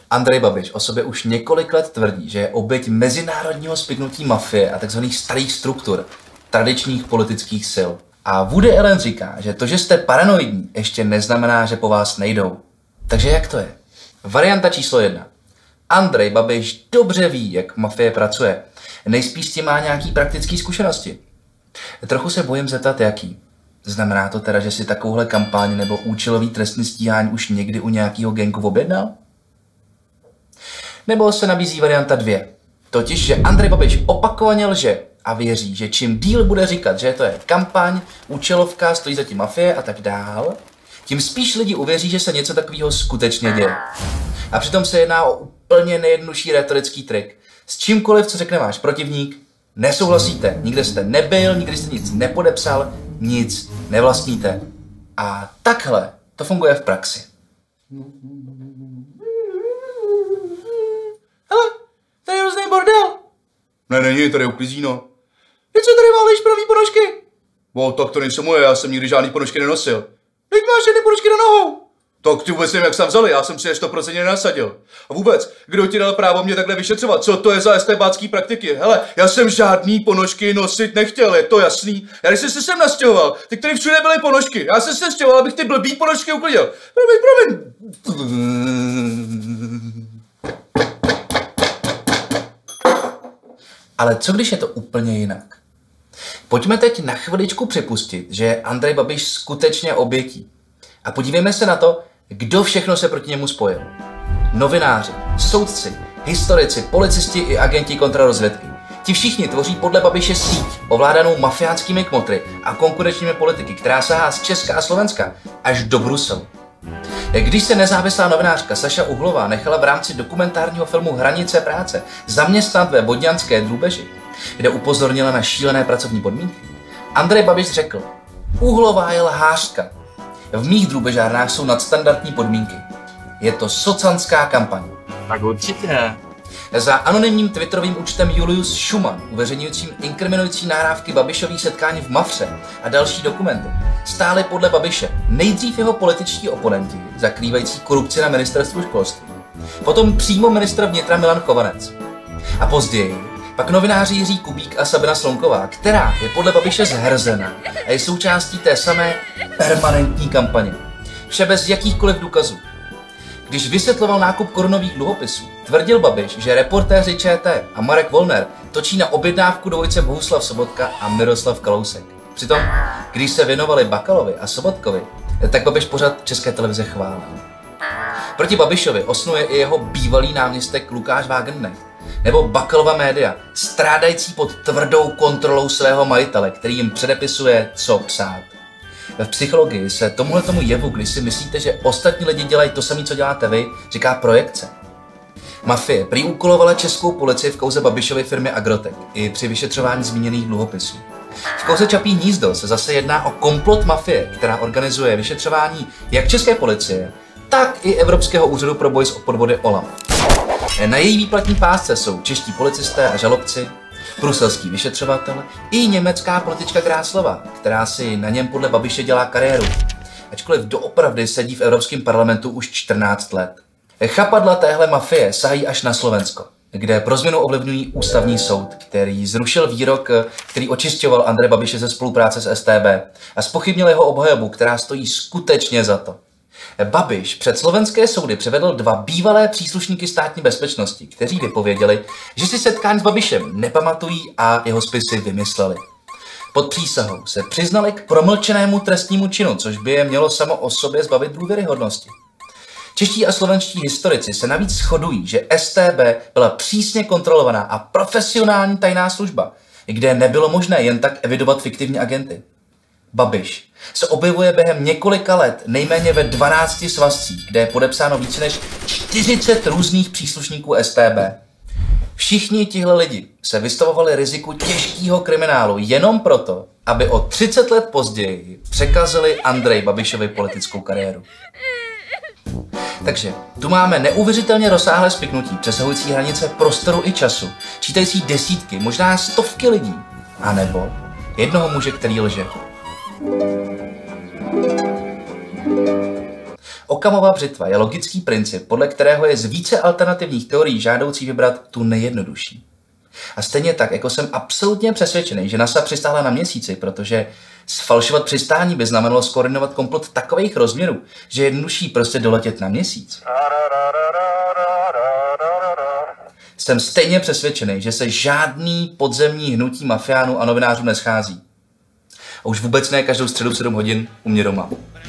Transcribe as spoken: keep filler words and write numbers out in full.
Andrej Babiš o sobě už několik let tvrdí, že je oběť mezinárodního spiknutí mafie a tzv. Starých struktur, tradičních politických sil. A Woody Allen říká, že to, že jste paranoidní, ještě neznamená, že po vás nejdou. Takže jak to je? Varianta číslo jedna. Andrej Babiš dobře ví, jak mafie pracuje. Nejspíš s tím má nějaký praktický zkušenosti. Trochu se bojím zeptat, jaký. Znamená to teda, že si takovouhle kampaň nebo účelový trestní stíhání už někdy u nějakého gangu objednal? Nebo se nabízí varianta dvě. Totiž, že Andrej Babiš opakovaně lže a věří, že čím díl bude říkat, že to je kampaň, účelovka, stojí za tím mafie a tak dál, tím spíš lidi uvěří, že se něco takového skutečně děje. A přitom se jedná o úplně nejjednodušší retorický trik. S čímkoliv, co řekne váš protivník, nesouhlasíte, nikde jste nebyl, nikdy jste nic nepodepsal, nic nevlastníte. A takhle to funguje v praxi. Hele, tady je hrozný bordel. Ne, není, tady je uklizíno. Teď co tady válíš pravý ponožky? O, tak to nejsou moje, já jsem nikdy žádný ponožky nenosil. Teď máš jedny ponožky na nohou. Tak ty vůbec nevím, jak jsem vzali, já jsem si je sto procent nenasadil. A vůbec, kdo ti dal právo mě takhle vyšetřovat? Co to je za estébácký praktiky? Hele, já jsem žádný ponožky nosit nechtěl, je to jasný. Já když jsem se sem nastěhoval, tak tady všude byly ponožky. Já jsem se stěhoval, abych ty blbý ponožky uklidil. Promiň, promiň. Ale co když je to úplně jinak? Pojďme teď na chviličku připustit, že je Andrej Babiš skutečně obětí. A podívejme se na to, kdo všechno se proti němu spojil. Novináři, soudci, historici, policisti i agenti kontrarozvědky. Ti všichni tvoří podle Babiše síť, ovládanou mafiánskými kmotry a konkurenčními politiky, která sahá z Česka a Slovenska až do Bruselu. Když se nezávislá novinářka Saša Uhlová nechala v rámci dokumentárního filmu Hranice práce zaměstnat ve Vodňanské Drůbeži, kde upozornila na šílené pracovní podmínky, Andrej Babiš řekl: Uhlová je lhářka. V mých drůbežárnách jsou nadstandardní podmínky. Je to socanská kampaň. Tak určitě. Za anonymním twitterovým účtem Julius Schumann, uveřejňujícím inkriminující nahrávky Babišových setkání v Mafře a další dokumenty, stály podle Babiše nejdřív jeho političtí oponenti, zakrývající korupci na ministerstvu školství, potom přímo ministr vnitra Milan Chovanec. A později pak novináři Jiří Kubík a Sabina Slonková, která je podle Babiše zhrzena a je součástí té samé permanentní kampaně. Vše bez jakýchkoliv důkazů. Když vysvětloval nákup korunových dluhopisů, tvrdil Babiš, že reportéři ČT a Marek Wollner točí na objednávku dvojice Bohuslav Sobotka a Miroslav Kalousek. Přitom, když se věnovali Bakalovi a Sobotkovi, tak Babiš pořad České televize chválil. Proti Babišovi osnuje i jeho bývalý náměstek Lukáš Wagenknecht, nebo Bakalova média, strádající pod tvrdou kontrolou svého majitele, který jim předepisuje, co psát. V psychologii se tomuhletomu jevu, když si myslíte, že ostatní lidi dělají to samé, co děláte vy, říká projekce. Mafie prý úkolovala českou policii v kauze Babišovy firmy Agrotec i při vyšetřování zmíněných dluhopisů. V kauze Čapí hnízdo se zase jedná o komplot mafie, která organizuje vyšetřování jak české policie, tak i Evropského úřadu pro boj s podvody OLAF. Na její výplatní pásce jsou čeští policisté a žalobci, bruselský vyšetřovatel i německá politička Gráslova, která si na něm podle Babiše dělá kariéru, ačkoliv doopravdy sedí v Evropském parlamentu už čtrnáct let. Chapadla téhle mafie sahají až na Slovensko, kde pro změnu ovlivňují ústavní soud, který zrušil výrok, který očišťoval Andreje Babiše ze spolupráce s S T B a zpochybnil jeho obhajobu, která stojí skutečně za to. Babiš před slovenské soudy přivedl dva bývalé příslušníky státní bezpečnosti, kteří vypověděli, že si setkání s Babišem nepamatují a jeho spisy vymysleli. Pod přísahou se přiznali k promlčenému trestnímu činu, což by je mělo samo o sobě zbavit důvěryhodnosti. Čeští a slovenští historici se navíc shodují, že S T B byla přísně kontrolovaná a profesionální tajná služba, kde nebylo možné jen tak evidovat fiktivní agenty. Babiš se objevuje během několika let nejméně ve dvanácti svazcích, kde je podepsáno více než čtyřicet různých příslušníků S T B. Všichni tihle lidi se vystavovali riziku těžkého kriminálu jenom proto, aby o třicet let později překazili Andreji Babišovi politickou kariéru. Takže tu máme neuvěřitelně rozsáhlé spiknutí, přesahující hranice prostoru i času, čítající desítky, možná stovky lidí, anebo jednoho muže, který lže. Okamova břitva je logický princip, podle kterého je z více alternativních teorií žádoucí vybrat tu nejjednodušší. A stejně tak, jako jsem absolutně přesvědčený, že NASA přistála na měsíci, protože sfalšovat přistání by znamenalo skoordinovat komplot takových rozměrů, že je jednodušší prostě doletět na měsíc. Jsem stejně přesvědčený, že se žádný podzemní hnutí mafiánů a novinářů neschází. A už vůbec ne každou středu v sedm hodin u mě doma.